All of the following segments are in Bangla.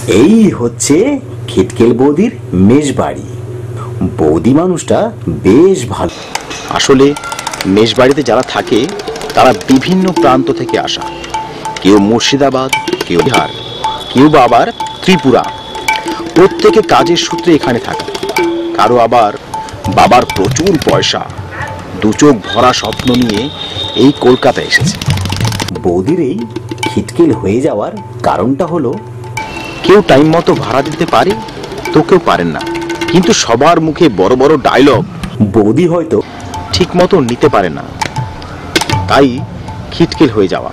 এই হচ্ছে খিটকেল বৌদির মেশবাড়ি। বৌদি মানুষটা বেশ ভালো। আসলে মেশবাড়িতে যারা থাকে তারা বিভিন্ন প্রান্ত থেকে আসা। কেউ মুর্শিদাবাদ, কেউ বিহার, কেউ বা আবার ত্রিপুরা। প্রত্যেকে কাজের সূত্রে এখানে থাকে। কারো আবার বাবার প্রচুর পয়সা, দু চোখ ভরা স্বপ্ন নিয়ে এই কলকাতায় এসেছে। বৌদির এই খিটকেল হয়ে যাওয়ার কারণটা হলো, কেউ টাইম মতো ভাড়া দিতে পারে তো কেউ পারেন না। কিন্তু সবার মুখে বড় বড় ডায়লগ বৌদি হয়তো ঠিক মতো নিতে পারে না, তাই খিটকেল হয়ে যাওয়া।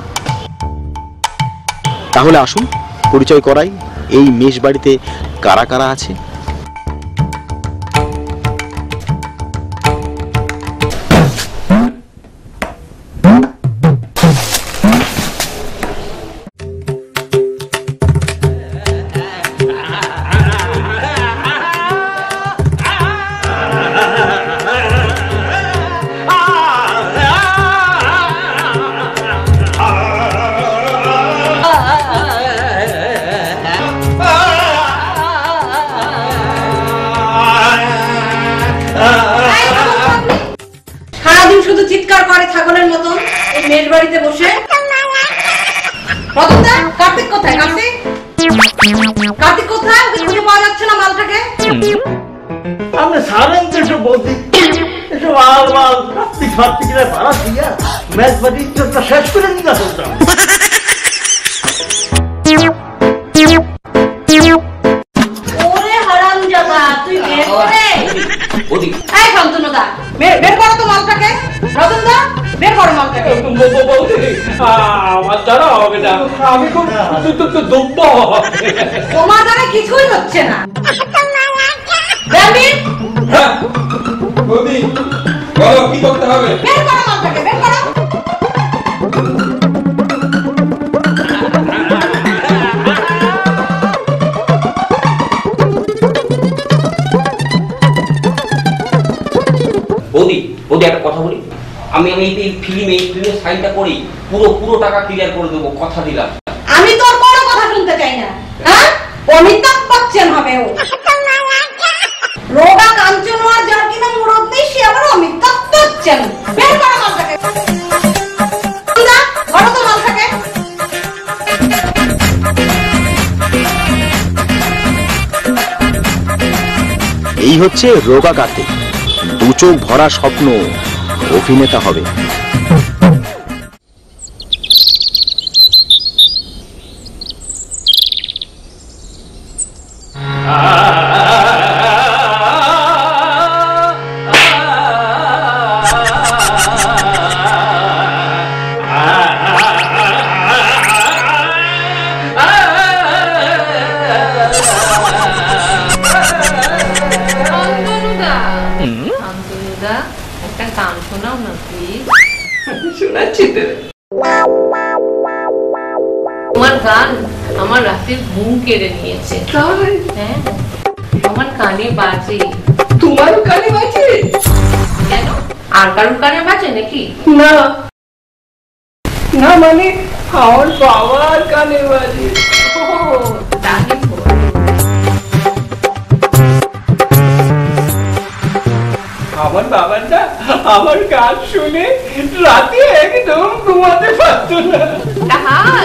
তাহলে আসুন পরিচয় করাই এই মেশবাড়িতে কারা কারা আছে। শুধু চিৎকার করে ছাগলের মতন এই মেশবাড়িতে বসে। রতনদা, কার্তিক কোথায়? কার্তিক কোথায়? ওকে খুঁজে পাওয়া যাচ্ছে না মালটাকে। আপনি সারেন তো এসব বলতে, এসব আল কার্তিক ভাড়া দিয়া মেজবাড়ির চোখটা শেষ করে নিয়ে চলতাম। ওরে হারামজাদা, তুই বের করে। এই শান্তনুদা, বের করো তো মালটাকে। রতনদা, বের করো মালটাকে। আমার দ্বারা হবে না, আমি খুব দুঃখ। তোমার দ্বারা কিছুই হচ্ছে না। বৌদি বলো কি করতে হবে? বের করো মালটাকে, বের করো। বৌদি একটা কথা বলি, আমি এই ফিল্মে সাইনটা করি, পুরো টাকা ক্লিয়ার করে দেবো, কথা দিলাম। আমি তোর কোনো কথা শুনতে চাই না। হ্যাঁ, অমিতাভ বচ্চন হবে ও। রোগা কাঞ্চন হওয়ার যার কিনা মুরদ নেই, সে আবার অমিতাভ বচ্চন। বের করো মালটাকে। করো তো মালটাকে। এই হচ্ছে রোগা কার্তিক, দু চোখ ভরা স্বপ্ন, অভিনেতা হবে। একটা গান শোনাও না প্লিজ। শোনাচ্ছি তো। তোমার গান আমার রাতের ঘুম কেড়ে নিয়েছে। হ্যাঁ, আমার কানে বাজে। তোমার কানে বাজে? কেন, আর কারোর কানে বাজে নাকি? না না, মানে আমার বাবার কানে বাজে। ও তাহলে আমার বাবাটা আমার গান শুনে রাতে একদম ঘুমাতে পারতো না। তাই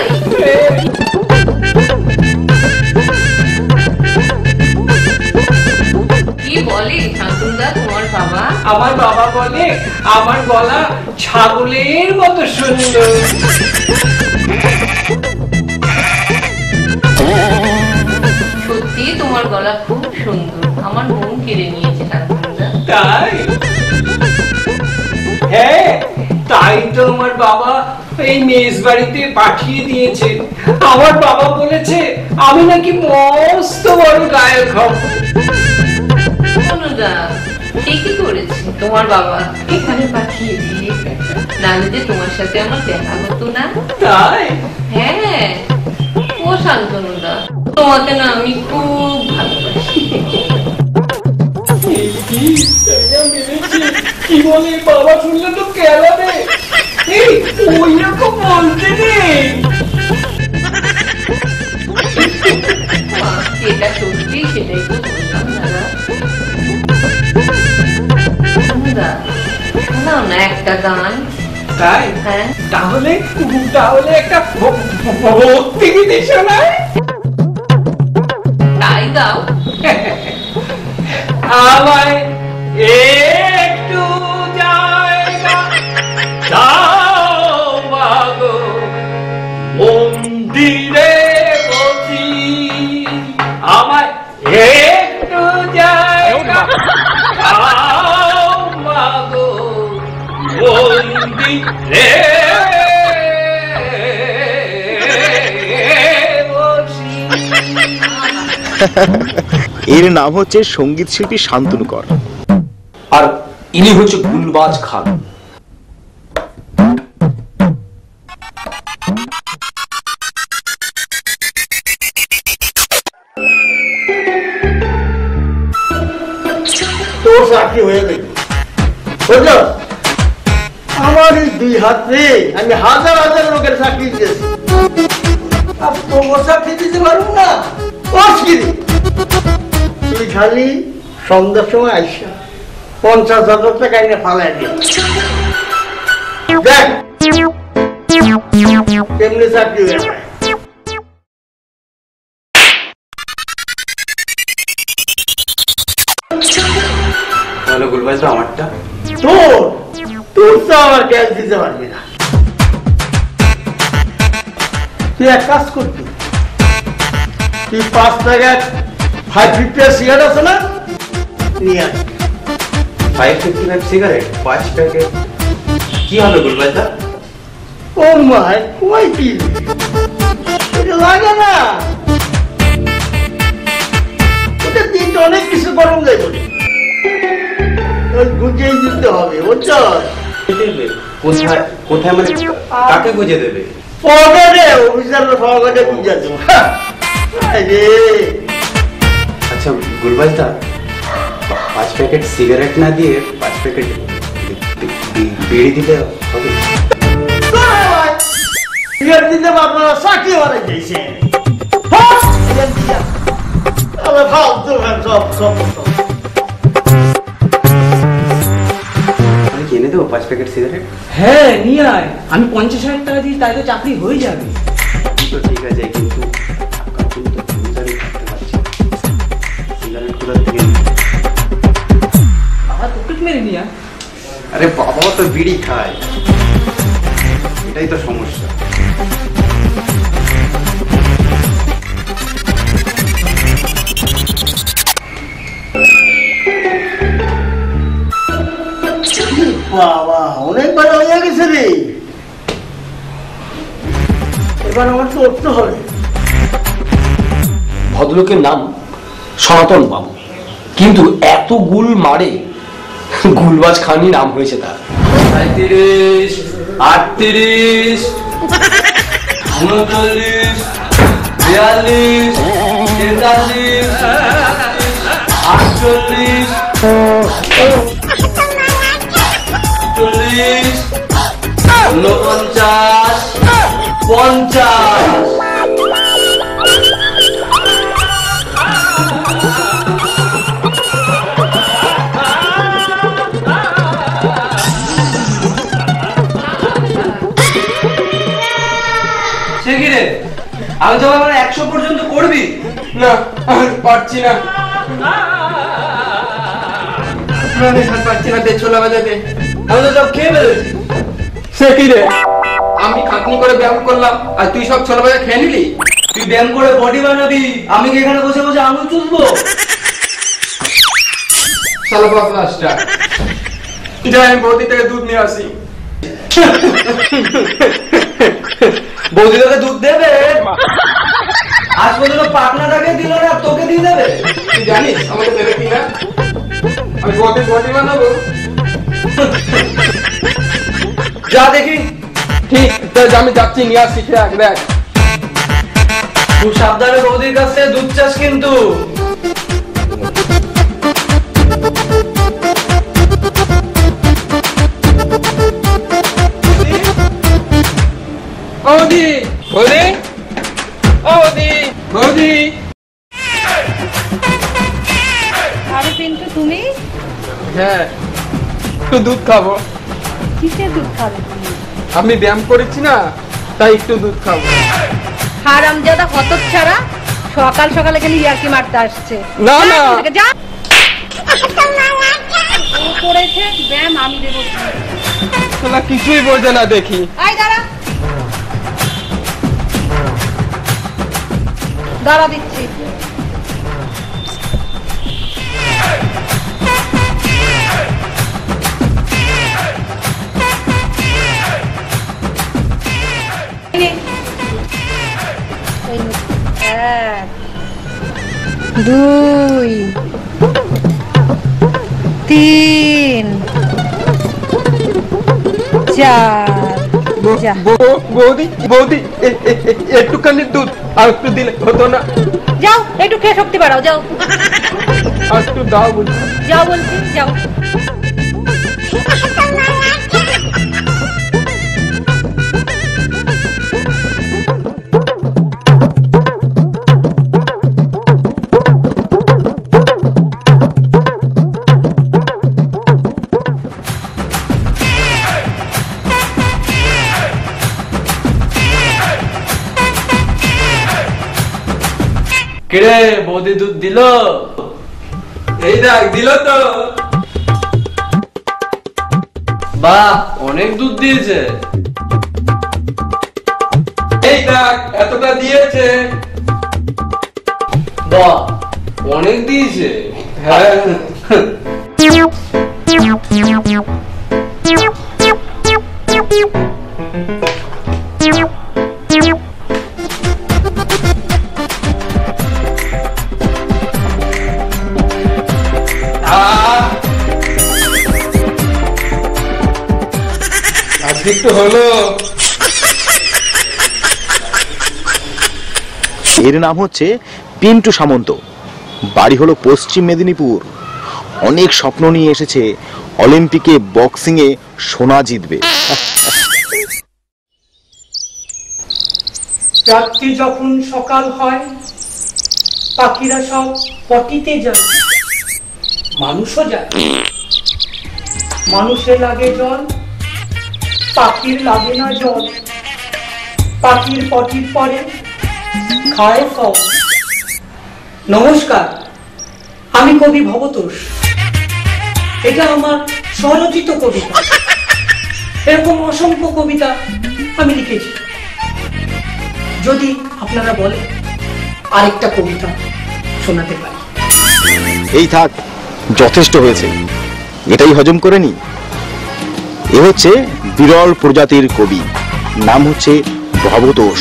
কি বলে শান্তনুদা তোমার বাবা? আমার বাবা বলে আমার গলা ছাগলের মতো সুন্দর। সত্যি তোমার গলা খুব সুন্দর, আমার মন কেড়ে নিয়েছে শান্তনুদা। তাই? হ্যাঁ, তাই তো আমার বাবা এই মেজবাড়িতে পাঠিয়ে দিয়েছে। আমার বাবা বলেছে আমি নাকি মস্ত বড় গায়ক হব। শান্তনুদা ঠিকই করেছে তোমার বাবা এখানে পাঠিয়ে দিয়ে, নাহলে যে তোমার সাথে আমার দেখা হতো না। তাই? হ্যাঁ ও শান্তনুদা, তোমাকে না আমি খুব ভালোবাসি। কি বলে বাবা শুনলে তো কেলাবে। ওই রকম বলতে নেই। যেটা সত্যি সেটাই তো বললাম দাদা। দাদা শোনাও না একটা গান। তাই? হ্যাঁ তাহলে একটা ভক্তি গীতি শোনায়। তাই গাও। আমায় একটু জায়গা দাও মাগো, মন্দিরে বসি। আমায় একটু জায়গা দাও মাগো, মন্দিরে বসি। এর নাম হচ্ছে সঙ্গীত শিল্পী শান্তনু কর। আর ইনি হচ্ছে গুলবাজ খান। তোর চাকরি হয়ে গেল বুঝল? আমার এই 2 হাতে আমি হাজার হাজার লোকের চাকরি দিয়েছি, আর তোর চাকরি দিতে পারবো না। তুই খালি সন্ধ্যার সময় আইসা 50,000 টাকা এনে ফালাই দিয়ে দেখ কেমনি চাকরি হয়ে যায়। তাহলে গুলবাজ তো আমারটা। তোর তোর তো আমার ক্যাশ দিতে পারবি না। তুই এক কাজ করবি, তুই 5 টাকার 550 সিগারেট আছে না, নিয়ে আয়। 555 সিগারেট 5 প্যাকেট কি হবে গুলবাজ দা? ও মাই কই কি এটা লাগে না, ওটা দিনটা অনেক কিছু গরম যায় বলে গুছিয়ে দিতে হবে বুঝছো? কোথায় কোথায় মানে কাকে বুঝে দেবে? পকেটে অফিসারের পকেটে বুঝে দেবো। আচ্ছা গুলবাজ দা, 5 প্যাকেট সিগারেট না দিয়ে 5 প্যাকেট বিড়ি দিলে হবে? বিয়ের দিতে আপনারা চাকরি বানাই দিয়েছে আমি কিনে দেবো 5 প্যাকেট সিগারেট? হ্যাঁ নিয়ে আয়, আমি 50,000 টাকা দিই, তাই তো চাকরি হয়ে যাবে। তো ঠিক আছে, কিন্তু টাকা কিন্তু ফিউচারে থাকতে পারছি সিগারেট গুলো থেকে। বাবা পকেট মেরে নিয়ে আয়। আরে বাবাও তো বিড়ি খায়, এটাই তো সমস্যা। বাবা অনেকবার হয়ে গেছে রে, এবার আমার তো উঠতে হবে। ভদ্রলোকের নাম সনাতন বাবু, কিন্তু এত গুল মারে গুলবাজ খানই নাম হয়েছে তার। 37, 38, 39, 42, 43, 48, 40, 49, 50। আমি তো আমার 100 পর্যন্ত করবি না, আমি পারছি না, আমি পারছি না, ছোলা বাজাতে আমি তো সব খেয়ে ফেলেছি। সে কি রে, আমি খাটনি করে ব্যায়াম করলাম আর তুই সব ছোলা বাজা খেয়ে নিলি? তুই ব্যায়াম করে বডি বানাবি, আমি কি এখানে বসে বসে আঙুল চুষবো? শালা বাপলাসটা, যাই আমি বৌদি থেকে দুধ নিয়ে আসি। বৌদি তোকে দুধ দেবে? আজ পর্যন্ত পাটনাটাকে দিল না, তোকে দিয়ে দেবে? তুই জানিস আমাকে দেবে কিনা? আমি বডি বানাবো। যা দেখি। ঠিক, আমি যাচ্ছি, নিয়ে আসছি, দেখ খুব সাবধানে বৌদির কাছ থেকে দুধ চাস কিন্তু। বৌদি, বৌদি, বৌদি, বৌদি। পিন্টু তুমি? হ্যাঁ, একটু দুধ খাবো। কিসের দুধ খাবে তুমি? আমি ব্যায়াম করেছি না, তাই একটু দুধ খাবো। হারামজাদা হতচ্ছাড়া, সকাল সকাল এখানে ইয়ার্কি মারতে আসছে। না না, যা ও করেছে ব্যায়াম, আমি দেবো। তোলা কিছুই বোঝে না দেখি। আয় দাঁড়া, দাঁড়া দিচ্ছি। এক, দুই, তিন, চার। যা। বৌদি বৌদি, একটুখানি দুধ আর একটু দিলে হতো না? যাও, একটু খেয়ে শক্তি বাড়াও, যাও। আর একটু দাও বলছি। যাও বলছি, যাও। কিরে বৌদি দুধ দিল? এই দেখ, দিল তো। বাহ, অনেক দুধ দিয়েছে। এই দেখ, এতটা দিয়েছে। বাহ, অনেক দিয়েছে। হ্যাঁ, আজকে একটু হলো। এর নাম হচ্ছে পিন্টু সামন্ত, বাড়ি হলো পশ্চিম মেদিনীপুর। অনেক স্বপ্ন নিয়ে এসেছে, অলিম্পিকে বক্সিং এ সোনা জিতবে। রাত্রি যখন সকাল হয়, পাখিরা সব পটিতে যায়, মানুষও যায়। মানুষের লাগে জল, পাখির লাগে না জল। পাখির পটির পরে খায় ফল। নমস্কার, আমি কবি ভবতোষ। এটা আমার স্বরচিত কবিতা। এরকম অসংখ্য কবিতা আমি লিখেছি। যদি আপনারা বলেন আরেকটা কবিতা শোনাতে পারি। এই থাক, যথেষ্ট হয়েছে, এটাই হজম করে নি। এ হচ্ছে বিরল প্রজাতির কবি, নাম হচ্ছে ভবতোষ।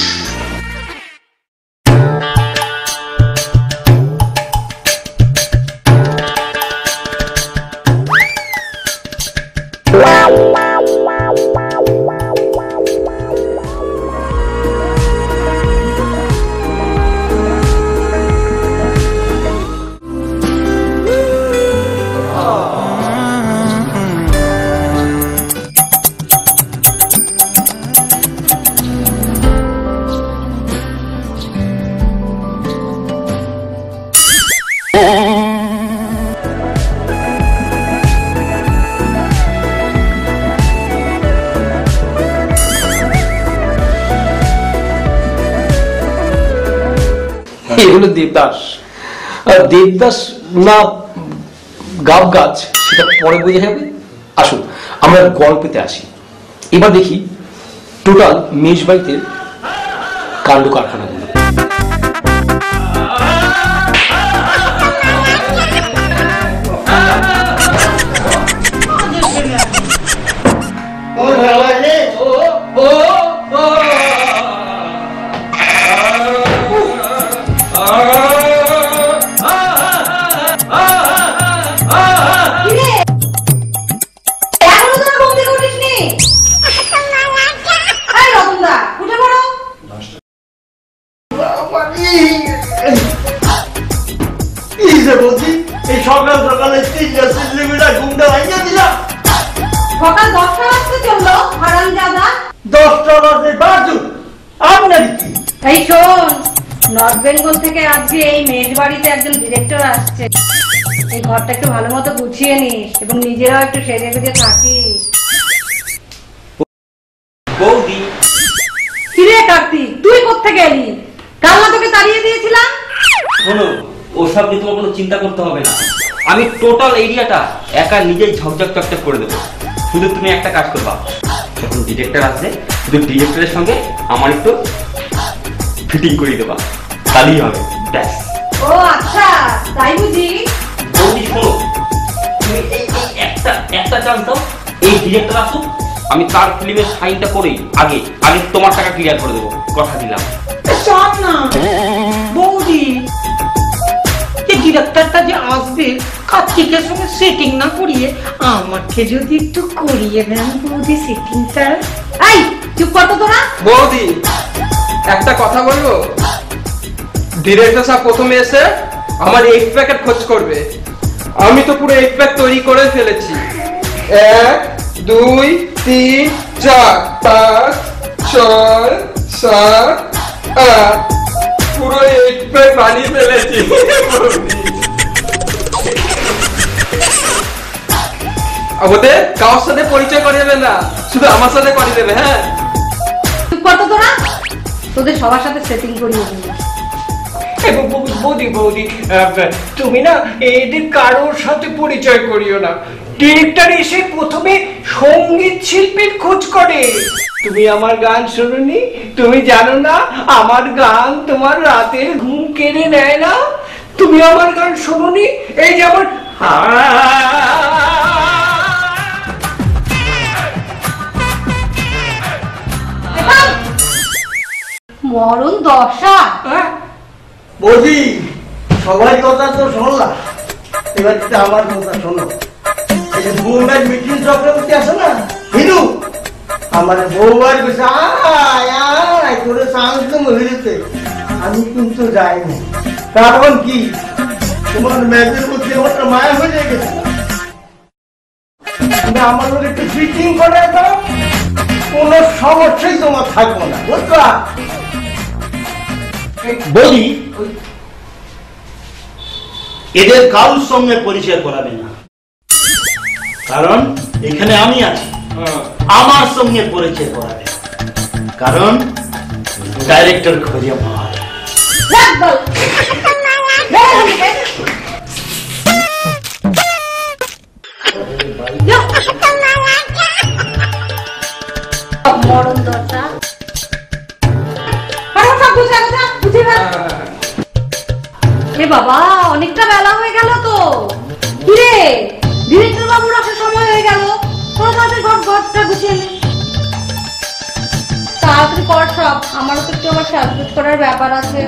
এগুলো দেবদাস। আর দেবদাস না গাব গাছ, সেটা পরে বোঝা যাবে। আসুন আমরা গল্পেতে আসি। এবার দেখি টোটাল মেজবাড়িতে কাণ্ড কারখানাগুলো। সকাল সকালে 3টা সেন্টিমিটার ঘুমটা ভাঙিয়ে দিলাম। সকাল 10টা বাজতে চললো হারামজাদা। 10টা বাজে বাজু, আপনার কি? এই শোন, নর্থ বেঙ্গল থেকে আজকে এই মেজবাড়িতে একজন ডিরেক্টর আসছে। এই ঘরটা একটু ভালো মতো গুছিয়ে নিস এবং নিজেরাও একটু সেজে গুজে থাকিস। বৌদি কিরে কার্তিক, তুই কোত্থেকে এলি? কাল না তোকে তাড়িয়ে দিয়েছিলাম? শোনো, ওসব নিয়ে তোমার কোনো চিন্তা করতে হবে না। আমি টোটাল এরিয়াটা একা নিজেই ঝকঝক চকচক করে দেবো। শুধু তুমি একটা কাজ করবা, যখন ডিরেক্টর আসবে শুধু ডিরেক্টরের সঙ্গে আমার একটু ফিটিং করিয়ে দেবা, তাহলেই হবে। ব্যাস। ও আচ্ছা, তাই বুঝি? বৌদি শোনো, তুমি এই একটা চান্স দাও, এই ডিরেক্টর আসুক, আমি তার ফিল্মের সাইনটা করেই আগে তোমার টাকা ক্লিয়ার করে দেবো, কথা দিলাম। চল না বৌদি, এই ডিরেক্টরটা যে আসবে কার্তিকের সঙ্গে সেটিং না করিয়ে আমাকে যদি একটু করিয়ে দেন বৌদি সেটিংটা। এই চুপ কর তো তোরা। বৌদি একটা কথা বলবো, ডিরেক্টর সাহেব প্রথমে এসে আমার 8 প্যাকেট খোঁজ করবে। আমি তো পুরো 8 প্যাক তৈরি করে ফেলেছি। 1 2 3 4 5 6 7 8 পুরো 8 প্যাক বানিয়ে ফেলেছি। ওদের কারোর সাথে পরিচয় করিয়ে দেবে না, শুধু আমার সাথে করিয়ে দেবে। হ্যাঁ চুপ কর তো তোরা, তোদের সবার সাথে সেটিং করিয়ে দিবি। বৌদি বৌদি, তুমি না এদের কারোর সাথে পরিচয় করিও না। ডিরেক্টর এসে প্রথমে সঙ্গীত শিল্পীর খোঁজ করে। তুমি আমার গান শুনোনি? তুমি জানো না আমার গান তোমার রাতের ঘুম কেড়ে নেয় না? তুমি আমার গান শুনোনি? এই যেমন মরণ দশা। বৌদি, সবাই কথা তো শুনলাম, এবার আমার কথা শোনো। এই যে বৌমার মিটিং চক্রবর্তী আছে না, হিরু, আমার বৌমার কাছে আয় আয় করে চান্স মহিলাতে আমি কিন্তু যাইনি। কারণ কি, তোমার মেয়েদের মধ্যে একটা মায়া হয়ে গেছে। তুমি আমার লোক একটু ফিটিং করে দাও, কোনো সমস্যাই তোমার থাকবো না, বুঝছো? বলি এদের কারোর সঙ্গে পরিচয় করাবে না, কারণ এখানে আমি আছি। আমার সঙ্গে পরিচয় করাবে, কারণ ডাইরেক্টর খোঁজে পাওয়া যায়। মরণ দশা। এ বাবা, অনেকটা বেলা হয়ে গেল তো। কিরে, ডিরেক্টর বাবুর আসার সময় হয়ে গেল। তাড়াতাড়ি ঘরটা গুছিয়ে নে, তাড়াতাড়ি কর সব। আমারও তো একটু আমার সাজগোজ করার ব্যাপার আছে।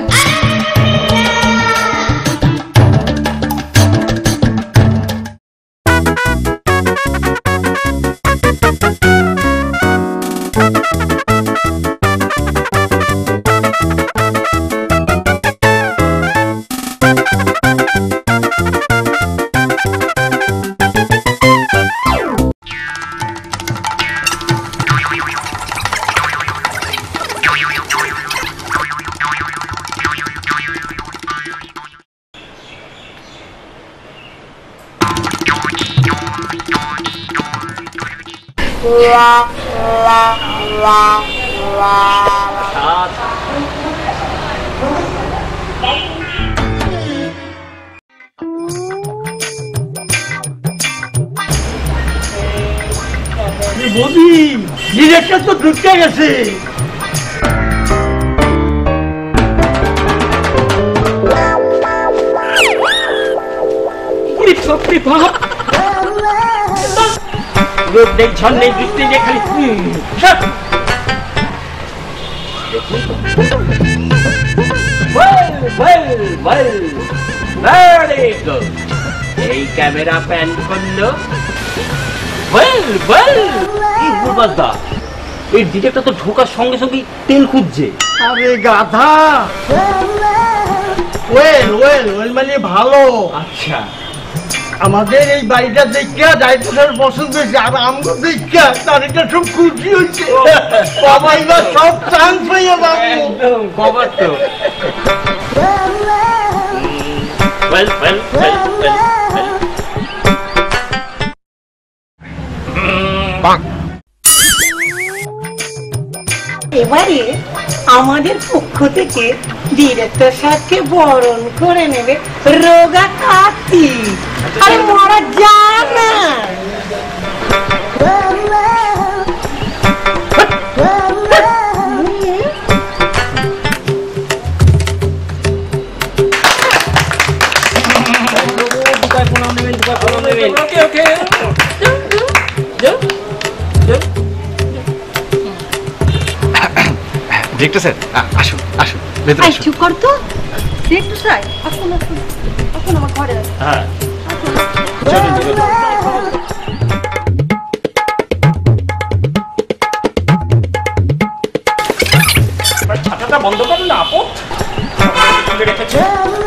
বৌদি, ডিরেক্টর তো ঢুকে গেছে। রোদ নেই, ঝড় নেই, বৃষ্টি নেই, খালি এই ক্যামেরা প্যান করলো। এই ডিরেক্টর তো ঢোকার সঙ্গে সঙ্গে তেল খুঁজছে। আরে গাধা, ওয়েল ওয়েল ওয়েল মানে ভালো। আচ্ছা, আমাদের এই বাড়িটা দেখা ডাইরেক্টর পছন্দ হয়েছে, আর আমরা দেখা তার এটা সব খুশি হয়েছে। বাবা, এবার সব চান্স হয়ে যাবে। খবর তো well এবারে আমাদের পক্ষ থেকে ডিরেক্টর সাহেবকে বরণ করে নেবে রোগা কার্তিক। আরে মরা যায় না। ডিরেক্টর স্যার আসুন আসুন চুপ কর তো। ডিরেক্টর সাহেব আসুন আসুন আসুন আমার ঘরে। হ্যাঁ ছাতাটা বন্ধ করুন না আপদ রেখেছে।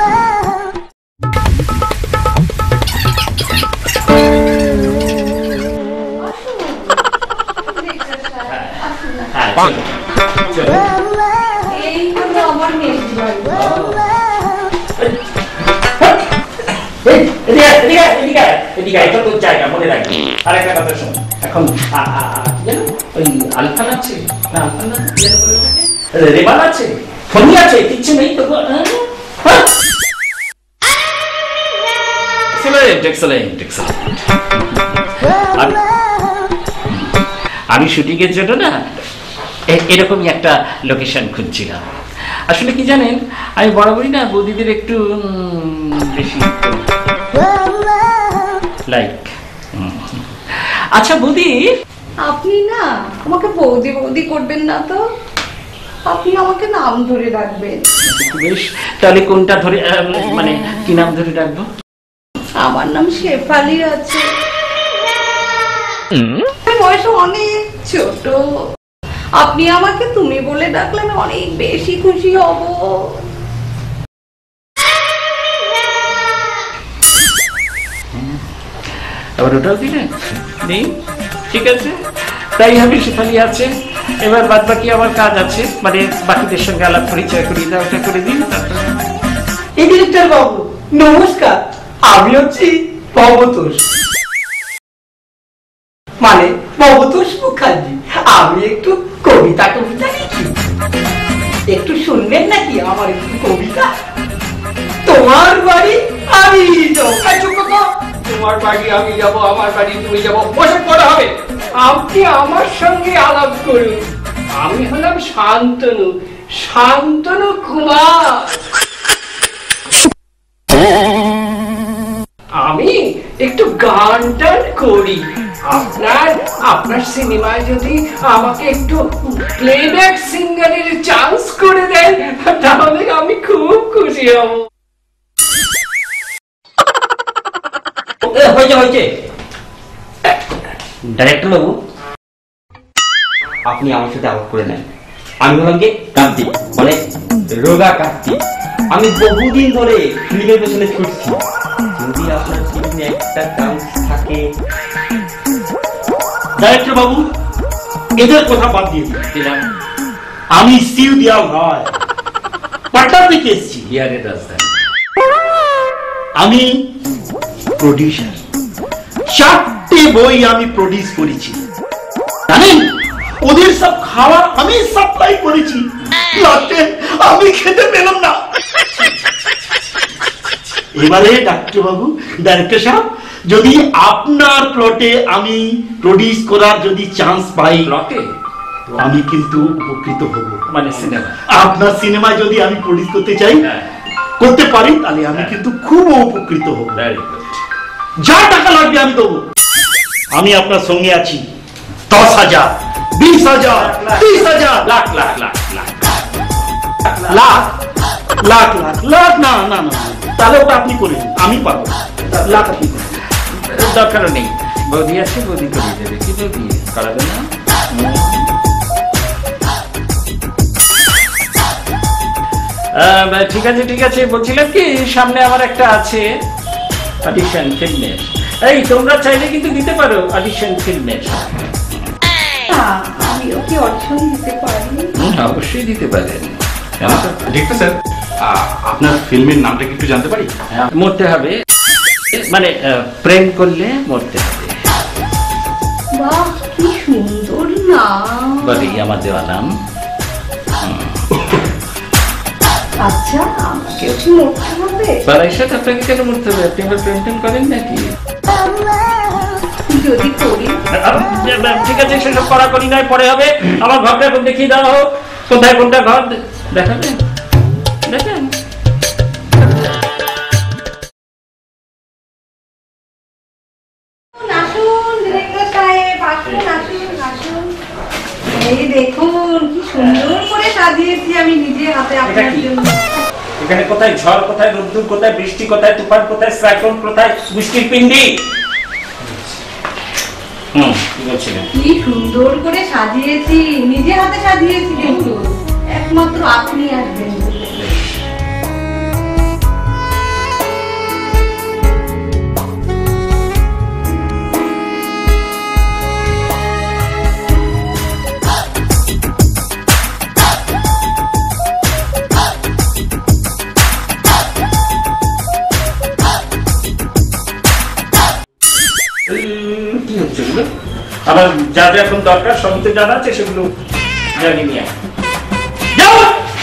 জায়গা মনে রাখবি। আর একটা কথা শোন, এখন ওই আলফান আছে না, রেবান আছে, ফোনি আছে, কিচ্ছু নেই তো। আমি শুটিং এর জন্য না এরকমই একটা লোকেশন খুঁজছিলাম। আসলে কি জানেন, আমি বরাবরই না বৌদিদের একটু বেশি লাইক। আচ্ছা বৌদি, আপনি না আমাকে বৌদি বৌদি করবেন না তো, আপনি আমাকে নাম ধরে ডাকবেন। বেশ, তাহলে কোনটা ধরে মানে কি নাম ধরে ডাকবো? আমার নাম শেফালি আছে, বয়স অনেক ছোট। আপনি আমাকে তুমি বলে ডাকলে আমি অনেক বেশি খুশি হব। আবার ওটাও দিলেন? নেই, ঠিক আছে, তাই হবে। শেফালি আছে, এবার বাদ বাকি আমার কাজ আছে, মানে বাকিদের সঙ্গে আলাপ পরিচয় করিয়ে দাও, ওটা করে দিন। এই ডিরেক্টর বাবু নমস্কার, আমি হচ্ছি ভবতোষ, মানে ভবতোষ মুখার্জি। আমি একটু কবিতা লিখি, একটু শুনবেন নাকি আমার একটু কবিতা? তোমার বাড়ি আমি যাবো, তোমার বাড়ি আমি যাব, আমার বাড়ি তুমি যাবো, বসে পড়া হবে। আপনি আমার সঙ্গে আলাপ করুন। আমি হলাম শান্তনু, শান্তনু কুমার। আমি একটু গান টান করি। আপনার সিনেমায় যদি আমাকে একটু প্লেব্যাক সিঙ্গারের চান্স করে দেন, তাহলে আমি খুব খুশি হব। হয়েছে ডাইরেক্টর বাবু, আপনি আমার সাথে আলাপ করে নেন। আমি হলাম কি কার্তিক, মানে রোগা কার্তিক। আমি বহুদিন ধরে ফিল্মের পেছনে ছুটছি, যদি আপনার ফিল্মে একটা চান্স থাকে। ডাইরেক্টর বাবু, এদের কথা বাদ দিয়ে দিলাম। আমি সিউ দিয়াল নয়, পাটনা থেকে এসেছি। আমি প্রডিউসার, 4টে বই আমি প্রডিউস করেছি, জানেন? ওদের সব খাবার আমি সাপ্লাই করেছি, আমি খেতে পেলাম না। এবারে ডাইরেক্টর সাহেব, যদি আপনার প্লটে আমি প্রডিউস করার যদি চান্স পাই, আমি কিন্তু উপকৃত হব। মানে সিনেমা, আপনার সিনেমায় যদি আমি প্রডিউস করতে চাই, করতে পারি, তাহলে আমি কিন্তু খুব উপকৃত হব। যা টাকা লাগবে আমি দেবো। আমি আপনার সঙ্গে আছি। 10,000, 20,000, 30,000, লাখ লাখ লাখ লাখ লাখ লাখ লাখ লাখ না না না, তাহলে ওটা আপনি করে দিন, আমি পারবো। লাখ আপনি দরকার নেই, বৌদি আছে, বৌদি করে দেবে। কি বৌদি করাবে না? ঠিক আছে ঠিক আছে, বলছিলাম কি, সামনে আমার একটা আছে অডিশন ফিল্মের। এই তোমরা চাইলে কিন্তু দিতে পারো অডিশন ফিল্মের। আমিও কি অডিশন দিতে পারি? অবশ্যই দিতে পারেন। ডিরেক্টর স্যার, আপনার ফিল্মের নামটা কি একটু জানতে পারি? মরতে হবে, মানে প্রেম করলে মরতে হবে। বাহ, কি সুন্দর নাম। বলি আমার দেওয়া নাম। আচ্ছা আমাকেও কি মরতে হবে? বাড়ার সাথে আপনাকে কেন মরতে হবে? আপনি আমার প্রেম করেন নাকি? যদি করি ঠিক আছে, সেসব করি নয়, পরে হবে। আমার ঘরটা এখন দেখিয়ে দেওয়া হোক। কোথায় কোনটা ঘর দেখাবেন? দেখেন আসুন ডিরেক্টর সাহেব, আসুন আসুন আসুন। এই দেখুন কি সুন্দর করে সাজিয়েছি আমি নিজে হাতে আপনার জন্য। এখানে কোথায় ঝড়, কোথায় রোদ্দুর, কোথায় বৃষ্টি, কোথায় তুফান, কোথায় সাইক্লোন, কোথায় বৃষ্টির পিন্ডি? কি বলছিলেন? কি সুন্দর করে সাজিয়েছি, নিজে হাতে সাজিয়েছি কিন্তু একমাত্র আপনি আসবেন। কি হচ্ছে এগুলো? আমার যা যা এখন দরকার সবই তো জানা আছে, সেগুলো জানি নিয়ে যাও।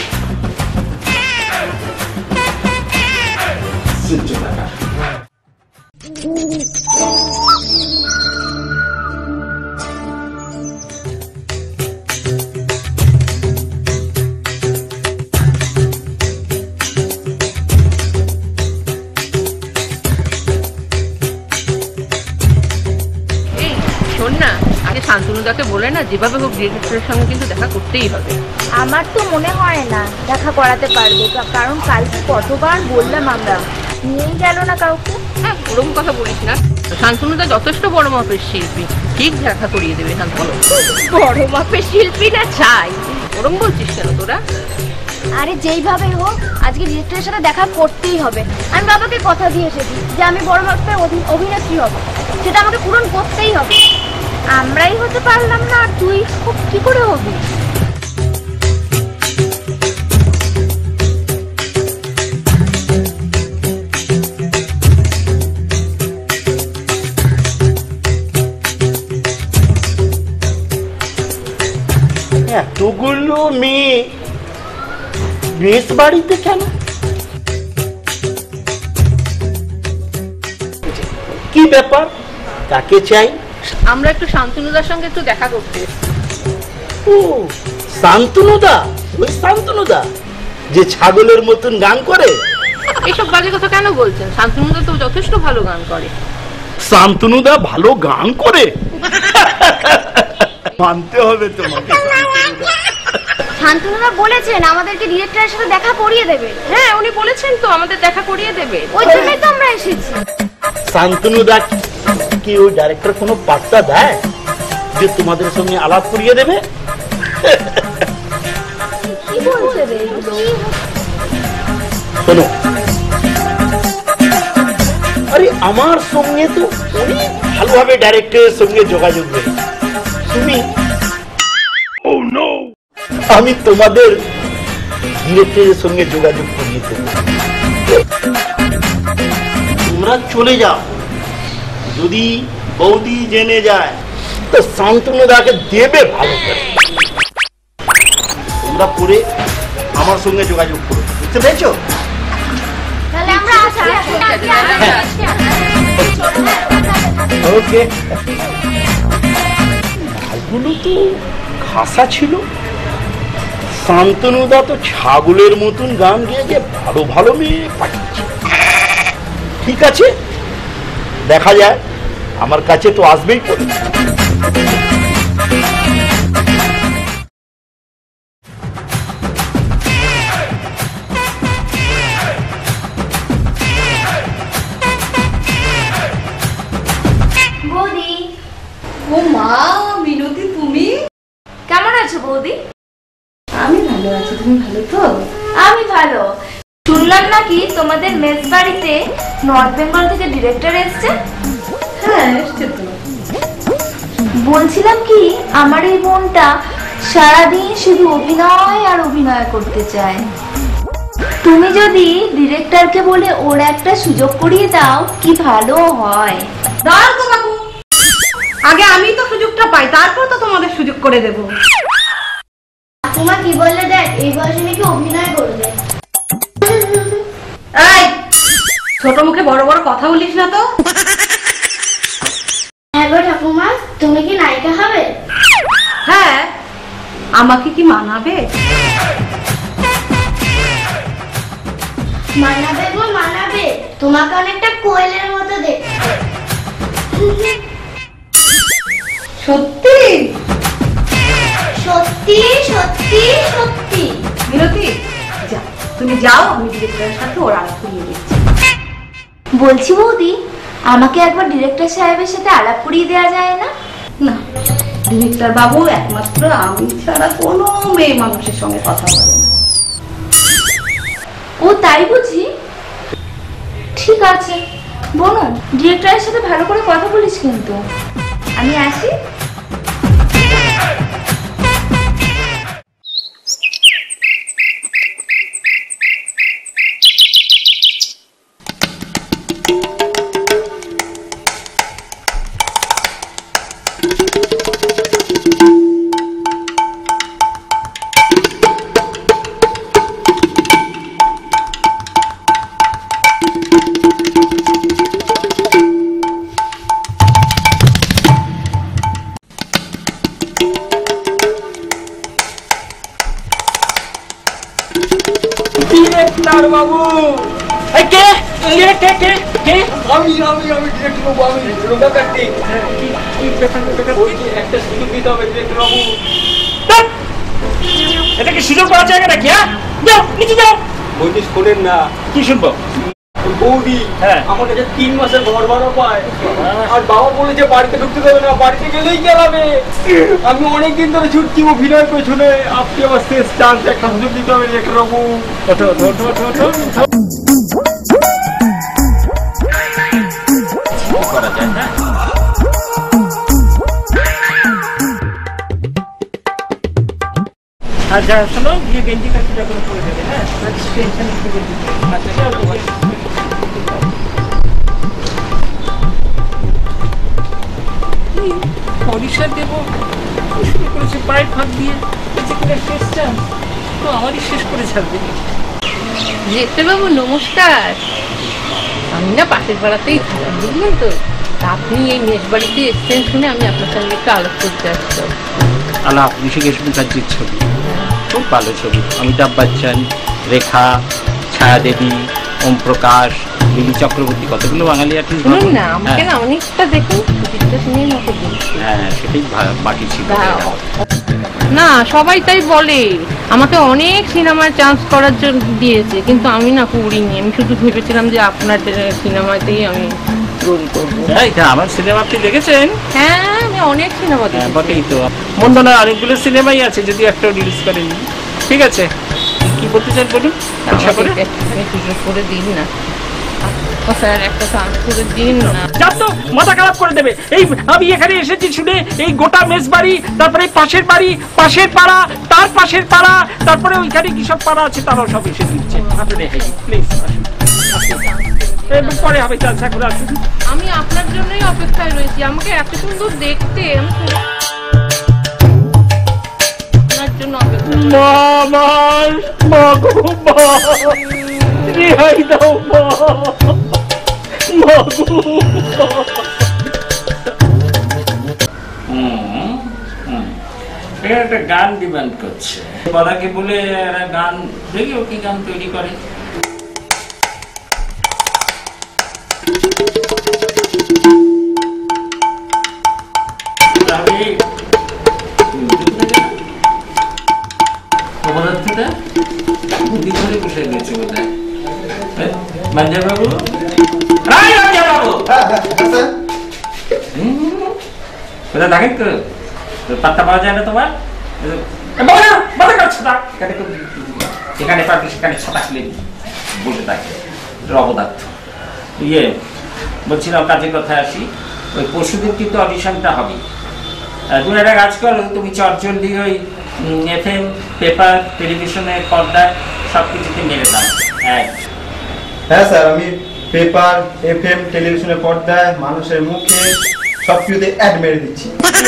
শান্তনুদাকে বলে না যেভাবে হোক ডিরেক্টরের সঙ্গে কিন্তু দেখা করতেই হবে। আমার তো মনে হয় না দেখা করাতে পারবে, কারণ কালকে কতবার বললাম আমরা, নিয়েই গেল না কাউকে। হ্যাঁ, ওরকম কথা বলিস না। শান্তনুদা যথেষ্ট বড় মাপের শিল্পী, ঠিক দেখা করিয়ে দেবে। শান্তনু বড় মাপের শিল্পী না চাই, ওরকম বলছিস কেন তোরা? আরে যেইভাবে হোক আজকে ডিরেক্টরের সাথে দেখা করতেই হবে। আমি বাবাকে কথা দিয়ে এসেছি যে আমি বড় মাপের অভিনেত্রী হব, সেটা আমাকে পূরণ করতেই হবে। আমরাই হতে পারলাম না, আর তুই কি করে হবি? এতগুলো মেয়ে মেস বাড়িতে কেন? কি ব্যাপার, কাকে চাই? আমরা একটু শান্তনুদার সঙ্গে একটু দেখা করতে এসেছি। ও শান্তনুদা, ওই শান্তনুদা যে ছাগলের মতন গান করে? এইসব বাজে কথা কেন বলছেন? শান্তনুদা তো যথেষ্ট ভালো গান করে। শান্তনুদা ভালো গান করে? মানতে হবে তোমাকে। শান্তনুদা বলেছেন আমাদেরকে ডিরেক্টরের সাথে দেখা করিয়ে দেবে। হ্যাঁ, উনি বলেছেন তো আমাদের দেখা করিয়ে দেবে, ওই জন্যই তো আমরা এসেছি। শান্তনুদা কি ওই ডাইরেক্টর কোনো পাত্তা দেয় যে তোমাদের সঙ্গে আলাপ করিয়ে দেবে? কি বলছে রে এগুলো? শোনো, আরে আমার সঙ্গে তো অনেক ভালোভাবে ডাইরেক্টরের সঙ্গে যোগাযোগ নেই। তুমি আমি তোমাদের ডিরেক্টরের সঙ্গে যোগাযোগ করিয়ে দেব। তোমরা চলে যাও, যদি বৌদি জেনে যায় তো শান্তনুদাকে দেবে ভালো করে। তোমরা পরে আমার সঙ্গে যোগাযোগ করো, বুঝতে পেরেছো? তাহলে আমরা আসি। ওকে। ভাইগুলো তো খাসা ছিল, শান্তনুদা তো ছাগলের মতন গান গেয়ে যে ভালো ভালো মেয়ে পাঠিয়েছে। ঠিক আছে, দেখা যায়, আমার কাছে তো আসবেই পড়ে। বৌদি। ও মা, মিনতি তুমি? কেমন আছো বৌদি? আমি ভালো আছি, তুমি ভালো তো? আমি ভালো। শুনলাম নাকি তোমাদের মেস বাড়িতে নর্থ বেঙ্গল থেকে ডিরেক্টর এসছে? হ্যাঁ, এসছে তো। বলছিলাম কি, আমার এই বোনটা সারাদিন শুধু অভিনয় আর অভিনয় করতে চায়। তুমি যদি ডিরেক্টরকে বলে ওর একটা সুযোগ করিয়ে দাও, কি ভালো হয়। দাঁড়াও তো বাবু, আগে আমি তো সুযোগটা পাই, তারপর তো তোমাদের সুযোগ করে দেব। তোমার কি বললে দেখ, এই বয়সে নাকি অভিনয় করবে। ছোট মুখে বড় বড় কথা বলিস না তো। হ্যাঁ গো ঠাকুমা, তুমি কি নায়িকা হবে? হ্যাঁ, আমাকে কি মানাবে? মানাবে গো মানাবে, তোমাকে অনেকটা কোয়েলের মতো দেখতে। সত্যি সত্যি সত্যি সত্যি। মিনতি, যা তুমি যাও, আমি ডিরেক্টরের সাথে ওর আলাপ করিয়ে দিচ্ছি। বলছি বৌদি, আমাকে একবার ডিরেক্টর সাহেবের সাথে আলাপ করিয়ে দেওয়া যায় না? না, ডিরেক্টর বাবু একমাত্র আমি ছাড়া কোনো মেয়ে মানুষের সঙ্গে কথা বলে না। ও তাই বুঝি? ঠিক আছে বোনো, ডিরেক্টরের সাথে ভালো করে কথা বলিস কিন্তু। আমি আসি। ডিরেক্টর বাবু, কে কে কে কে কে? আমি ডিরেক্টর বাবু, আমি রোগা কাটতে একটা সুযোগ দিতে হবে ডিরেক্টর বাবু। এটা কি সুযোগ পাওয়া যায় নাকি? হ্যাঁ, যাও নিচে যাও। বলছি শোনেন না। কি শুনবো? বৌদি আমার কাছে 3 মাসের ঘর ভাড়া পায়, আর বাবা বলেছে বাড়িতে ঢুকতে দেবে না, বাড়িতে গেলেই গেলাবে। আমি অনেকদিন ধরে ছুটছি অভিনয় পেছনে, আপনি আমার শেষ চান্স, একটা সুযোগ দিতে হবে ডিরেক্টর বাবু। করা যায় না? আচ্ছা শোনো, গিয়ে গেঞ্জি কাটতে যখন করে দেবে। হ্যাঁ, টেনশন একটু বেশি। আচ্ছা পরিষদ দেবো শুরু করেছে পায়ের ফাঁক দিয়ে, শেষ চান তো আমারই শেষ করে ছাড়বে। বাবু নমস্কার, আমি না পাশের পাড়াতেই থাকলাম, বুঝলেন তো? আপনি এই মেষ বাড়িতে এসছেন শুনে আমি আপনার সঙ্গে একটু আলাপ করতে আসতাম। আলাপ ঋষিকেশ মুখার্জির ছবি, খুব ভালো ছবি। অমিতাভ বচ্চন, রেখা, ছায়া দেবী, ওম প্রকাশ, লিলি চক্রবর্তী, কতগুলো বাঙালি আর্টিস্ট। শুনুন না, আমাকে না অনেকটা দেখুন, শুনে মতো হ্যাঁ, সেটাই বাকি ছিল। না সবাই তাই বলে, আমাকে অনেক সিনেমায় চান্স করার জন্য দিয়েছে, কিন্তু আমি না করিনি। আমি শুধু ভেবেছিলাম যে আপনার সিনেমাতেই আমি রোল করবো। আমার সিনেমা আপনি দেখেছেন? হ্যাঁ, আমি অনেক সিনেমা দেখেছি তো। মন্দনা অনেকগুলো সিনেমাই আছে, যদি একটা রিলিজ করেনি। ঠিক আছে, কি বলতে চান বলুন। আশা করে সুযোগ করে দিন না স্যার, একটা চান্স করে দিন না। তো মাথা খারাপ করে দেবে। এই আমি এখানে এসেছি শুনে এই গোটা মেস বাড়ি, তারপরে পাশের বাড়ি, পাশের পাড়া, তার পাশের পাড়া, তারপরে ওইখানে কি সব পাড়া আছে তারাও সব এসে দিচ্ছে। আপনি প্লিজ পরে হবে চান্স, এখন আসুন। আমি আপনার জন্যই অপেক্ষায় রয়েছি, আমাকে এত সুন্দর দেখতে, আপনার জন্য একটা গান ডিমান্ড করছে, বলাকে বলে গান দেখি ও কি গান তৈরি করে। অপরাধটা বুদ্ধি ধরে বসে গেছে বোধ হয়। মাঞ্জা বাবু, কোথায় থাকেন তো? পাত্তা পাওয়া যায় না তোমার? এখানে পারবি, সেখানে ছটাকলে বসে থাকে অপদার্থ। ইয়ে বলছিলাম, কাজের কথায় আসি। ওই পরশুদিন কিন্তু অডিশনটা হবে। তুমি একটা কাজ করো, তুমি চটজলদি ওই এফএম, পেপার, টেলিভিশনের পর্দায় সবকিছুতে মেরে দাও। হ্যাঁ স্যার, আমি পেপার, এফএম, টেলিভিশনের পর্দায়, মানুষের মুখে সবকিছুতে অ্যাড মেরে দিচ্ছি।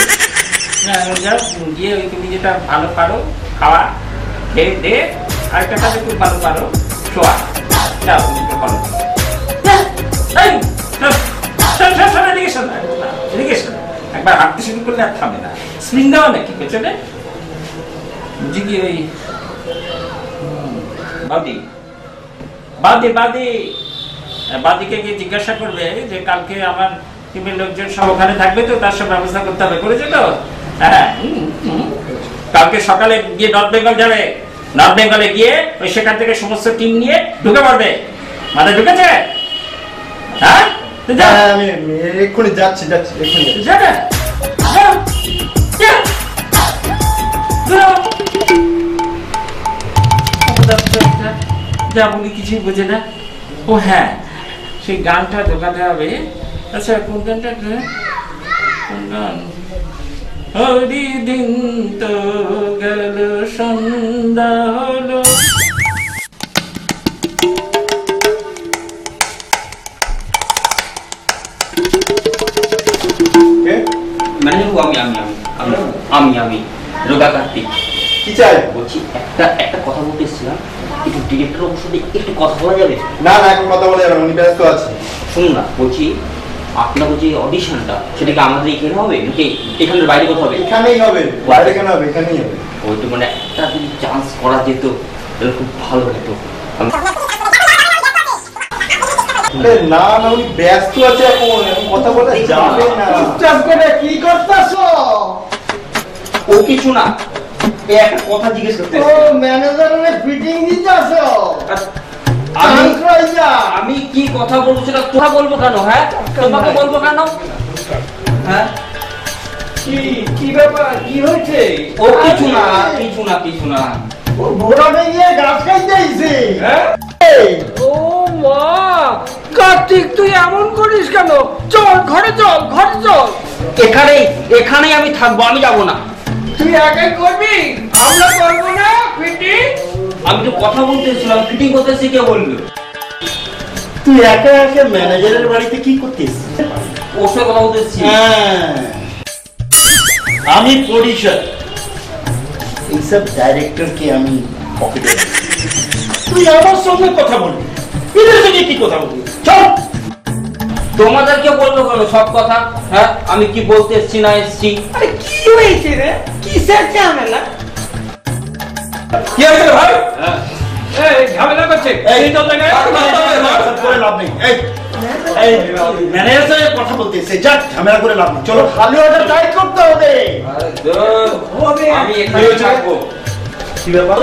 গিয়ে ওই তুমি যেটা ভালো পারো খাওয়া, খেয়ে দে, আরেকটা কাজ একটু ভালো পারো শোয়া, যাও করো। একবার হাঁটতে শুরু করলে আর থামে না। স্প্রিং দেওয়া নাকি পেছনে? বুঝি কি ওই বাদি বাদি বাদি বাদিকে গিয়ে জিজ্ঞাসা করবে যে কালকে আমার টিমের লোকজন সব ওখানে থাকবে তো, তার সব ব্যবস্থা করতে হবে। করেছে তো? হ্যাঁ, কালকে সকালে গিয়ে নর্থ বেঙ্গল যাবে। নর্থ বেঙ্গলে গিয়ে ওই সেখান থেকে সমস্ত টিম নিয়ে ঢুকে পড়বে। মাথায় ঢুকেছে? হ্যাঁ, আমি এক্ষুনি যাচ্ছি এক্ষুনি যাবে। যা বলি কিছুই বোঝে না। ও হ্যাঁ, সেই গানটা ঢোকাতে হবে। আচ্ছা, কোন গানটা? কোন গান? হরি দিন তো গেল সন্ধ্যা হলো। আমি রোগা কার্তিক। কি চাই? বলছি একটা কথা বলতে এসেছিলাম, একটু ডিরেক্টর অবশ্য একটু কথা বলা যাবে? না এখন কথা বলা যাবে, উনি ব্যস্ত আছে। শুনুন না, বলছি আপনার যে অডিশনটা সেটা কি আমাদের এখানে হবে নাকি এখানের বাইরে কোথাও হবে? এখানেই হবে। বাইরে কেন হবে? এখানেই হবে। ওইটা মানে একটা যদি চান্স করা যেত তাহলে খুব ভালো হতো। না না, উনি ব্যস্ত আছে এখন, কথা বলা যাবে না। চুপচাপ করে কি করতেছো? ও কিছু না, এই একটা কথা জিজ্ঞেস করতে। ও ম্যানেজারের ফিটিং দিতেছো? আমি কি কথা বলবো সেটা তোরা বলবো কেন? হ্যাঁ, তোমাকে বলবো কেন? হ্যাঁ, কি ব্যাপার? কি হয়েছে? ও কিছু না কিছু না কিছু না। ও ঘোড়াতে গিয়ে গাছ খাইতে আইছে। ও মা, কার্তিক তুই এমন করিস কেন? চল ঘরে চল, ঘরে চল। এখানেই আমি থাকবো, আমি যাবো না। তুই একাই করবি? আমরা করবো না ফিটিং? আমি তো কথা বলতেছিলাম, ফিটিং করতেছি কে বললো? তুই একা একা ম্যানেজারের বাড়িতে কি করতিস? ওর সাথে কথা বলতেছি। আমি প্রডিউসার, এইসব ডাইরেক্টরকে আমি পকেটে। তুই আমার সঙ্গে কথা বলবি, এদের সঙ্গে কি কথা বলবি? চল। তোমাদেরকে বলবো কেন সব কথা? হ্যাঁ, আমি কি বলতে এসছি না এসছি? আরে কি হয়েছে রে? কিসের ঝামেলা? কি হয়েছে ভাই? এই ঝামেলা করছে। এই তো জায়গায় করে লাভ নেই। এই ম্যানেজারের কথা বলতেছে, যা ঝামেলা করে লাভ নেই। চলো, ভালো একটা টাইট করতে হবে। আমি এখানে থাকবো। কি ব্যাপার?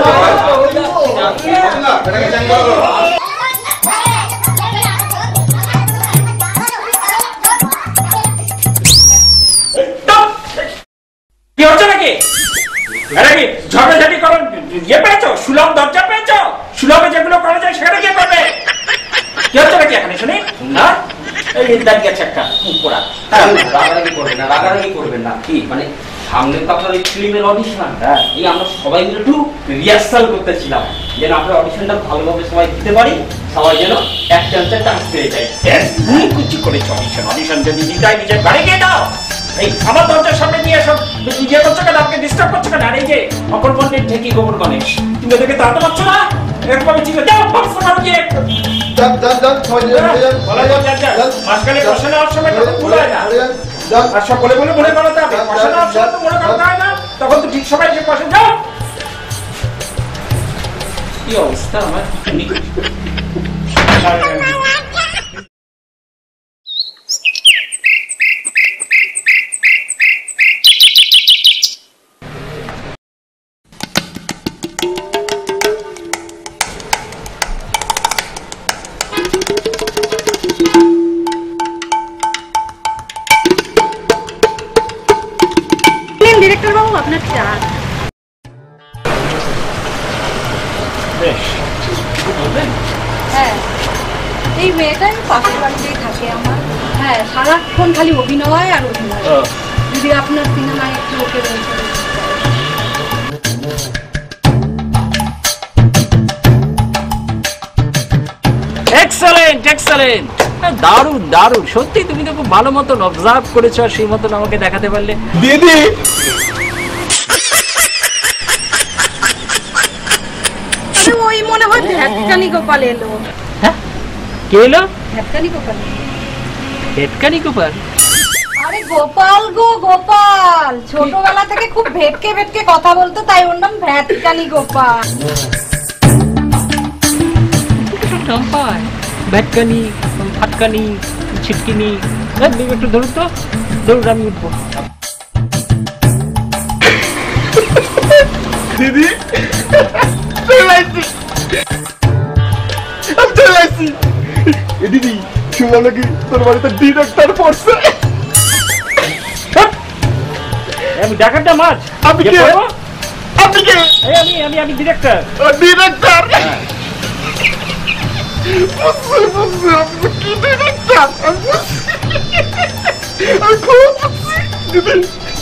কি হচ্ছে নাকি? ঝগড়াঝাটি করেন ইয়ে পেয়েছো? সুলভ দরজা পেয়েছো? সুলভে যেগুলো করা যায় সেখানে গিয়ে করবে। কি হচ্ছে নাকি এখানে শুনি? হ্যাঁ, দাঁড়িয়ে আছে একটা পোড়া। রাগারাগি করবেন না। কি মানে সামনে তো আপনার এই ফিল্মের অডিশন। এই আমরা সবাই মিলে একটু রিহার্সাল করতেছিলাম যেন আপনার অডিশনটা ভালোভাবে সবাই দিতে পারি, সবাই যেন এক চান্স পেয়ে যায়। তুমি কিছু করেছো অডিশন যদি দিদাই নিজের বাড়ি গিয়ে দাও। এই আমার দরজার সামনে নিয়ে সব ইয়ে করছো কেন? আপনি ডিস্টার্ব করছো কেন? আর এই যে অপর পণ্ডিত ঢেকি গোবর গণেশ, তুমি ওদেরকে দাঁড়াতে পারছো না? এরকম আমি চিন্তা যাও বাক্স নাও গিয়ে মাঝখানে বসে নেওয়ার সময় তো ভুল হয় না। আর সব বলে বলে মনে করাতে হবে। বসে নেওয়ার সময় তো মনে করাতে হয় না, তখন তো ঠিক সময় যে বসে যাও। কি অবস্থা আমার! ডিরেক্টর বাবু আপনার চা। হ্যাঁ, এই মেয়েটা পাশের বাড়িতেই থাকে আমার। হ্যাঁ, সারাক্ষণ খালি অভিনয় আর অভিনয়। যদি আপনার সিনেমায় একটু ওকে রয়েছে। এক্সেলেন্ট এক্সেলেন্ট, দারুণ দারুণ। সত্যি তুমি তো খুব ভালো মতন অবজার্ভ করেছো আর সেই মতন আমাকে দেখাতে পারলে। দিদি ওই মনে হয় ভ্যাটকানি গোপাল এলো। হ্যাঁ, কে এলো? ভ্যাটকানি গোপাল। ভেটকানি গোপাল? আরে গোপাল গো গোপাল, ছোটবেলা থেকে খুব ভেটকে ভেটকে কথা বলতো, তাই ওর নাম ভেটকানি গোপাল। নাম পায় ভেটকানি, ফাটকানি, ছিটকিনি। একটু ধরুন তো, ধরুন আমি উঠবো। দিদি দিদি শুনলাম নাকি তোর বাড়িতে ডিরেক্টর পড়ছে। আমি ডাকাতটা মাছ। আপনি কে? আপনি কে? আমি ডিরেক্টর। ডিরেক্টর কি ডিরেক্টর? দিদি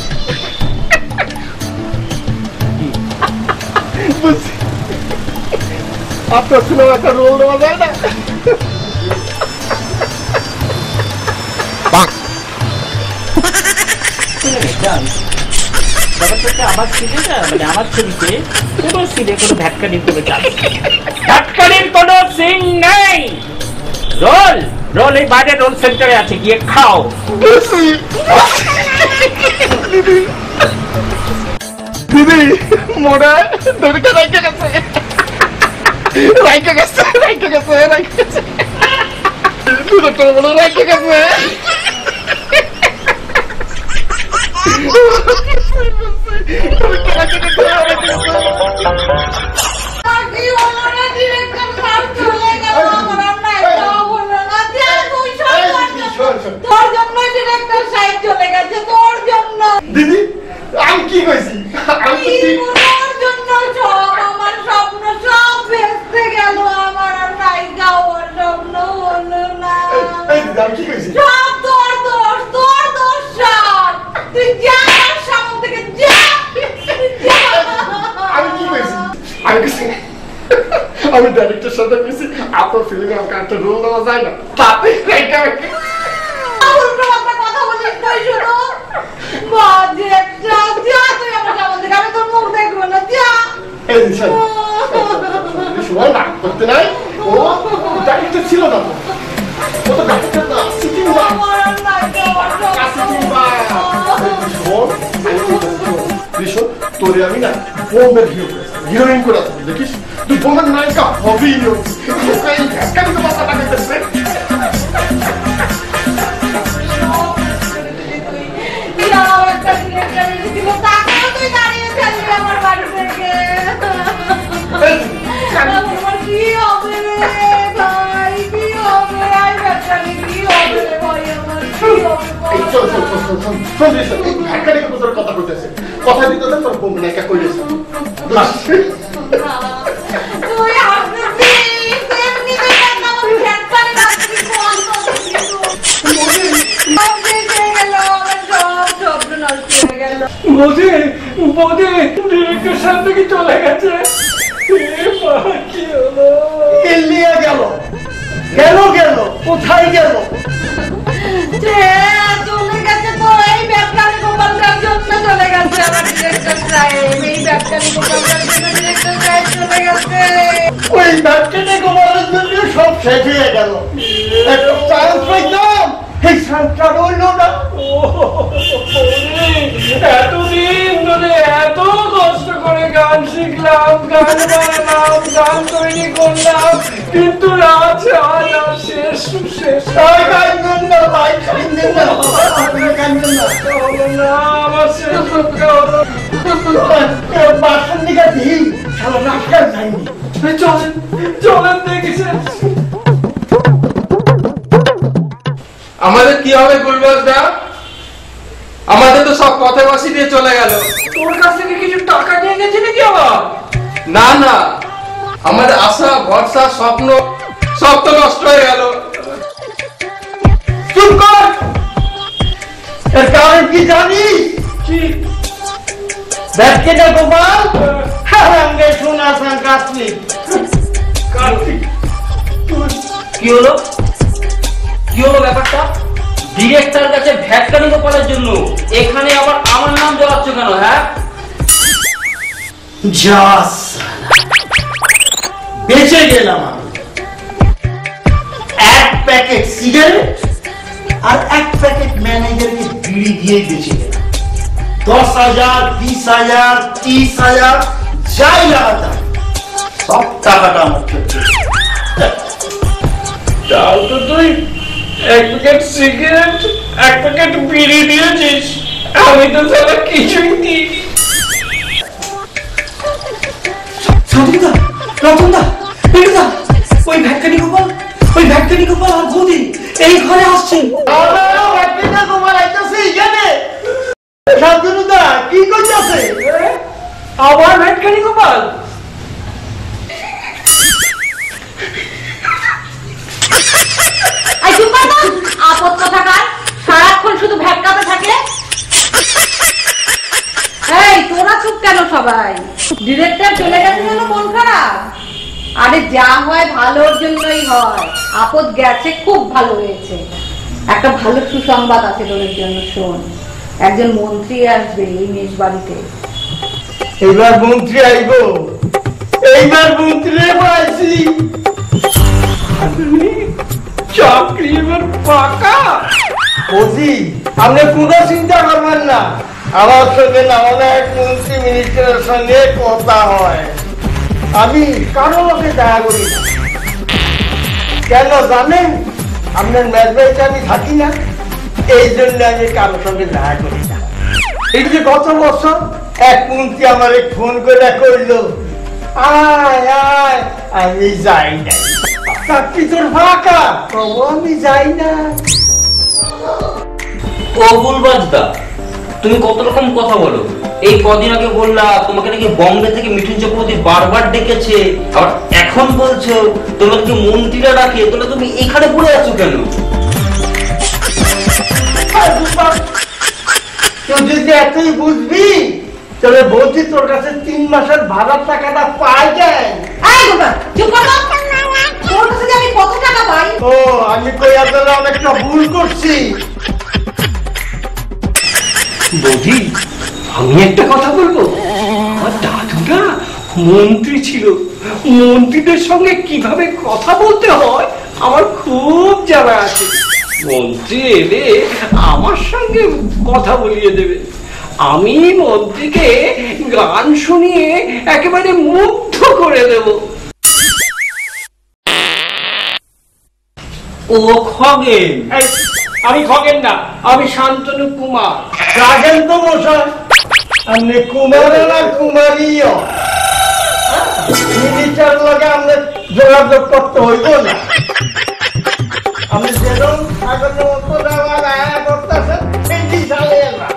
বুঝছি, আপনার সিনেমা একটা রোল নেওয়া যায় না? আমার সিনেটা মানে আমার ছবিতে কোনো সিনে কোনো ভ্যাটকানির কোনো চাল, ভ্যাটকানির কোনো সিন নেই। রোল রোল এই বাইরে রোল সেন্টারে আছে, গিয়ে খাও। দিদি মোড়া ধরকে রাইকে গেছে, রাইকে গেছে, রাইকে গেছে, রাইকে গেছে, ডিরেক্টর বলে রাইকে গেছে। দিদি আমি কি কইছি? তোর জন্য সব আমার স্বপ্ন সব ভেস্তে গেল, আমার আর নায়িকা হওয়ার স্বপ্ন হলো না। আমি কি কইছি? সব তোর দোষ, তোর দোষ সব। তুই যা আমার সামনে থেকে যা। আমি কি কইছি? আমি কইছি আমি ডাইরেক্টর সাথে কইছি আপনার ফিল্মে আমাকে একটা রোল দেওয়া যায় না, তাতে কথা বলিস তুই শুধু বাজে একটা। যা তুই আমার সামনে থেকে, আমি তোর মুখ দেখবো না, যা। সময় না করতে নাই, ও ডাইরেক্টর ছিল না তো, ও তো ডাইরেক্টর না, সিটিং তোরে আমি না বোম্বের হিরোইন করে দেখিস, তুই বোম্বের নায়িকা হবেই। কথা বলতেছে, কথা দিতে তোর বোম্বে নায়িকা কইলেছে। ডিরেক্টর সামনে কি চলে গেছে? গেল গেল গেল কোথায় গেল? চলে গেছে তো এই ব্যবসায়ী গোপালটার জন্য চলে গেছে আমার ডিরেক্টর সাহেব। এই ব্যবসায়ী গোপালটার জন্য ডিরেক্টর সাহেব চলে গেছে। ওই ব্যবসায়ী গোপালের জন্য সব শেষ হয়ে গেল। একটা চান্স পাইলাম, এই চান্সটা রইল না। এতদিন ধরে এত কষ্ট করে গান শিখলাম, গান বানালাম, গান তৈরি করলাম, কিন্তু আজ শেষ শেষ। আমার শেষ বাসন দিকে দিই সারা রাস্তায় যায়নি। চলেন চলেন দেখেছেন আমাদের কি হবে গুলবাজ দা? আমাদের তো সব পথে বসি দিয়ে চলে গেল। তোর কাছ থেকে কিছু টাকা নিয়ে গেছে নাকি আবার? না না, আমাদের আশা ভরসা স্বপ্ন সব তো নষ্ট হয়ে গেল। চুপ কর, এর কারণ কি জানিস? কি? ব্যক্তিটা গোপাল হারাঙ্গে সোনা কার্তিক। কার্তিক কি হলো? কি হলো ব্যাপারটা? ডিরেক্টর কাছে ভ্যাটকানি গোপালের জন্য এখানে আবার আমার নাম জড়াচ্ছ কেন? হ্যাঁ জাস বেঁচে গেলাম আমি। এক প্যাকেট সিগারেট আর এক প্যাকেট ম্যানেজারকে বিড়ি দিয়ে বেঁচে গেলাম। 10,000, 20,000, 30,000 যাই লাগাতাম সব টাকাটা আমার ক্ষেত্রে। তাও তো তুই 1 প্যাকেট সিগারেট 1 প্যাকেট বিড়ি দিয়েছিস, আমি তো সারা কিছুই দিইনি। শান্তনুদা, রতনদা, পেটুদা, ওই ভ্যাটকানি গোপাল আর বৌদি এই ঘরে আসছেন। শান্তনুদা কি করছে? আবার ভ্যাটকানি গোপাল? আপদ কোথাকার, সারাক্ষণ শুধু ভ্যাটকাতে থাকে। এই তোরা চুপ কেন সবাই? ডিরেক্টর চলে গেছে যেন মন খারাপ? আরে যা হয় ভালোর জন্যই হয়। আপদ গেছে, খুব ভালো হয়েছে। একটা ভালো সুসংবাদ আছে তোদের জন্য, শোন। একজন মন্ত্রী আসবে এই মেষ বাড়িতে। এইবার মন্ত্রী আইব, এইবার মন্ত্রী পাইছি। চাকরি এবার পাকা। বৌদি আপনি কোনো চিন্তা করবেন না, আমার সঙ্গে না অনেক মন্ত্রী মিনিস্টারের সঙ্গে কথা হয়। আমি কারো লোকে দেখা করি না। কেন জানেন? আপনার মেজবাড়িতে আমি থাকি না, এই জন্য আমি কারোর সঙ্গে দেখা করি না। এই যে গত বছর এক মন্ত্রী আমার ফোন করে কইলো, আয় আয়, আমি যাই না। চাকরি তোর ফাঁকা, তবু আমি যাই না। ও গুলবাজদা, তুমি কত রকম কথা বলো। এই কদিন আগে বললা তোমাকে নাকি বম্বে থেকে মিঠুন চক্রবর্তী বারবার ডেকেছে, আবার এখন বলছো তোমাকে মন্ত্রীরা ডাকে, তাহলে তুমি এখানে পড়ে আছো কেন? তুই যদি এতই বুঝবি তাহলে বলছি তোর কাছে 3 মাসের ভাড়ার টাকাটা পাই যায়। আমি কত টাকা পাই? ও আমি কই আসলে অনেকটা ভুল করছি। বৌদি, আমি একটা কথা বলবো। আমার দাদুরা মন্ত্রী ছিল, মন্ত্রীদের সঙ্গে কিভাবে কথা বলতে হয় আমার খুব জানা আছে। মন্ত্রী এলে আমার সঙ্গে কথা বলিয়ে দেবে। আমি মন্ত্রীকে গান শুনিয়ে একেবারে মুগ্ধ করে দেব। ও খগেন? আমি খগেন না, আমি শান্তনু কুমার। রাজেন্দ্র মশাই, আপনি কুমার না কুমারীও মিনিস্টার লগে আমাদের যোগাযোগ করতে হইব না। আমি যেরকম আগের মতো করতেছেন সেই সালে না।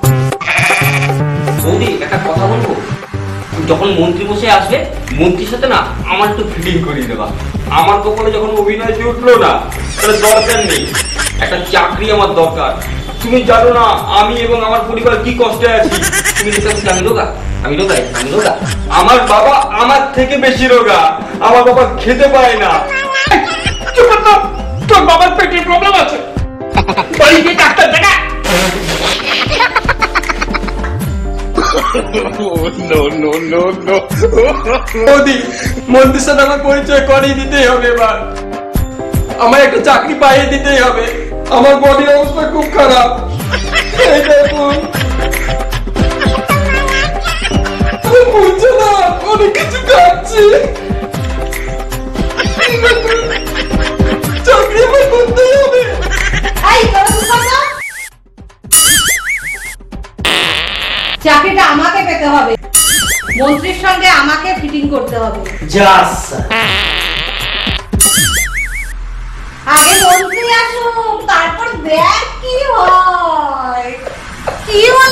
বৌদি একটা কথা বলবো, যখন মন্ত্রী বসে আসবে মন্ত্রীর সাথে না আমার একটু ফিটিং করিয়ে দেবা। আমার কপালে যখন অভিনয় জুটলো না, তাহলে দরকার নেই, একটা চাকরি আমার দরকার। তুমি জানো না আমি এবং আমার পরিবার কি কষ্টে আছি। তুমি দেখতে আমি রোগা, আমি রোগা, আমি রোগা। আমার বাবা আমার থেকে বেশি রোগা, আমার বাবা খেতে পায় না। তোর বাবার পেটের প্রবলেম আছে, বাড়িতে ডাক্তার দেখা। মন্ত্রীর সাথে আমার পরিচয় করিয়ে দিতেই হবে। এবার আমার একটা চাকরি পাইয়ে দিতেই হবে। আমার বডির অবস্থা খুব খারাপ। এই দেখুন, বুঝছে না, অনেক কিছু খাচ্ছি। চাকরি আমার করতেই হবে। চাকরিটা আমাকে পেতে হবে, মন্ত্রীর সঙ্গে আমাকে ফিটিং করতে হবে। আগে মন্ত্রী আসুক, তারপর দেখ কি হয়। কি হলো?